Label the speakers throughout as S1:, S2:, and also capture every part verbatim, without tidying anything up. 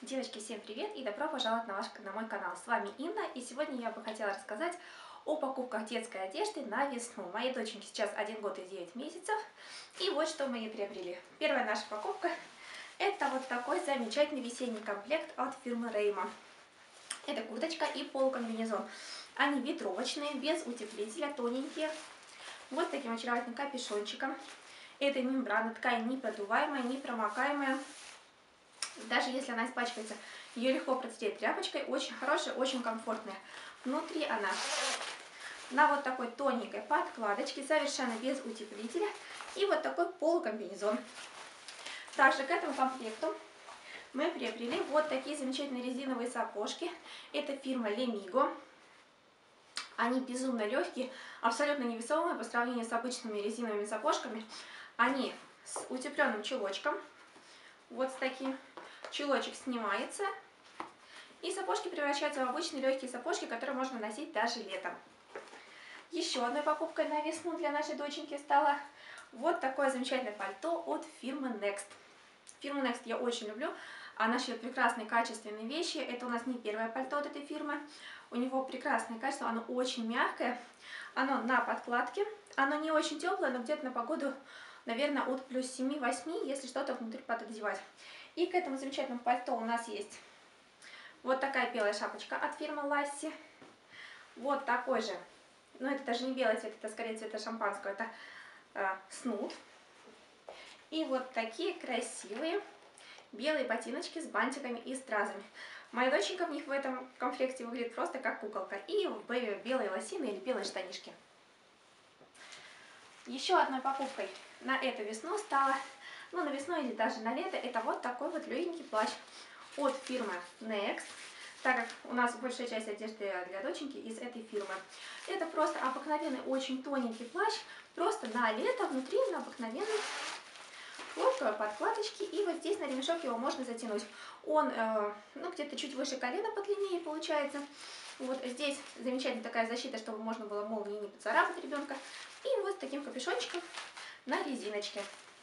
S1: Девочки, всем привет и добро пожаловать на, ваш, на мой канал. С вами Инна, и сегодня я бы хотела рассказать о покупках детской одежды на весну. Моей доченьке сейчас один год и девять месяцев, и вот что мы ей приобрели. Первая наша покупка — это вот такой замечательный весенний комплект от фирмы Рейма. Это курточка и полукомбинезон. Они ветровочные, без утеплителя, тоненькие. Вот таким очаровательным капюшончиком. Это мембрана, ткань не продуваемая, не промокаемая. Даже если она испачкается, ее легко протереть тряпочкой. Очень хорошая, очень комфортная. Внутри она на вот такой тоненькой подкладочке, совершенно без утеплителя. И вот такой полукомбинезон. Также к этому комплекту мы приобрели вот такие замечательные резиновые сапожки. Это фирма Lemigo. Они безумно легкие, абсолютно невесомые по сравнению с обычными резиновыми сапожками. Они с утепленным чулочком. Вот с таким. Чулочек снимается, и сапожки превращаются в обычные легкие сапожки, которые можно носить даже летом. Еще одной покупкой на весну для нашей доченьки стало вот такое замечательное пальто от фирмы Next. Фирму Next я очень люблю. Она шьет прекрасные качественные вещи. Это у нас не первое пальто от этой фирмы. У него прекрасное качество, оно очень мягкое. Оно на подкладке. Оно не очень теплое, но где-то на погоду, наверное, от плюс семи-восьми, если что-то внутри пододевать. И к этому замечательному пальто у нас есть вот такая белая шапочка от фирмы Lassi. Вот такой же, но это даже не белый цвет, это скорее цвета шампанского, это э, снуд. И вот такие красивые белые ботиночки с бантиками и стразами. Моя доченька в них в этом комплекте выглядит просто как куколка. И белые лосины или белые штанишки. Еще одной покупкой на эту весну стала, ну на весну или даже на лето, это вот такой вот легенький плащ от фирмы Next, так как у нас большая часть одежды для доченьки из этой фирмы. Это просто обыкновенный, очень тоненький плащ, просто на лето, внутри на обыкновенной хлопковой подкладочке, и вот здесь на ремешок его можно затянуть. Он э, ну, где-то чуть выше колена по длине получается. Вот здесь замечательная такая защита, чтобы можно было молнией не поцарапать ребенка. И вот с таким капюшончиком на резиночке.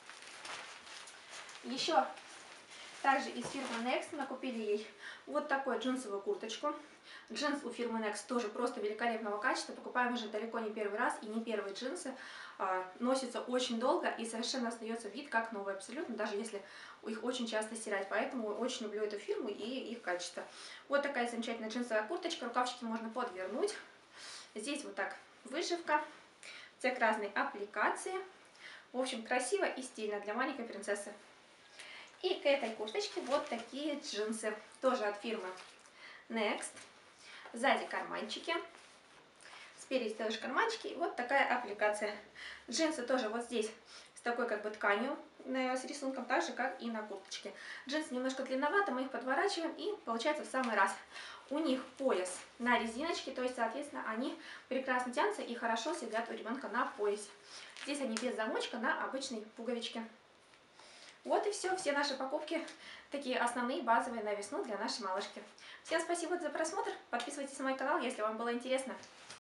S1: Еще также из фирмы Next мы купили ей вот такую джинсовую курточку. Джинс у фирмы Next тоже просто великолепного качества. Покупаем уже далеко не первый раз, и не первые джинсы. А, носится очень долго и совершенно остается вид как новый абсолютно, даже если их очень часто стирать. Поэтому очень люблю эту фирму и их качество. Вот такая замечательная джинсовая курточка. Рукавчики можно подвернуть. Здесь вот так вышивка. Цвет разной аппликации. В общем, красиво и стильно для маленькой принцессы. И к этой курточке вот такие джинсы. Тоже от фирмы Next. Сзади карманчики. Спереди тоже карманчики. И вот такая аппликация. Джинсы тоже вот здесь с такой как бы тканью, с рисунком, так же как и на курточке. Джинсы немножко длинновато, мы их подворачиваем и получается в самый раз. У них пояс на резиночке, то есть, соответственно, они прекрасно тянутся и хорошо сидят у ребенка на поясе. Здесь они без замочка, на обычной пуговичке. Вот и все, все наши покупки, такие основные, базовые на весну для нашей малышки. Всем спасибо за просмотр, подписывайтесь на мой канал, если вам было интересно.